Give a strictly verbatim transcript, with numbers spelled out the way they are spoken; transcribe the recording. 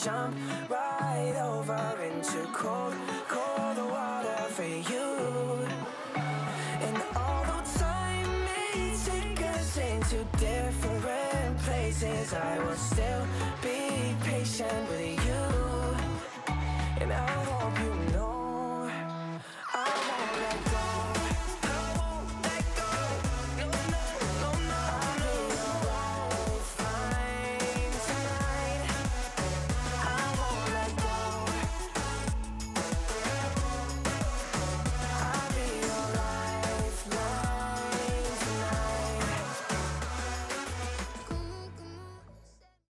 jump right over into cold, cold water for you. And although time may take us into different places, I will still be patient with you. And I hope you know